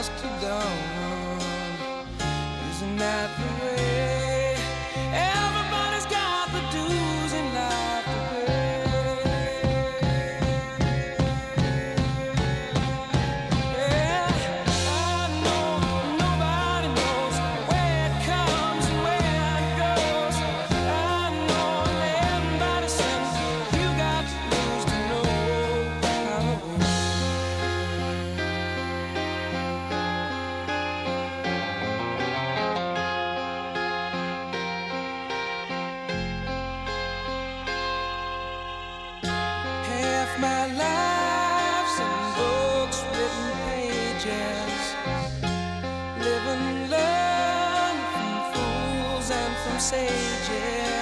dusk to dawn. Isn't that the way? Everybody's got the dues in life to pay. Yeah, I know nobody knows where it comes and where it goes. I know everybody says you got to lose to know how to win. Half my life's in books, written pages. Live and learn from fools and from sages.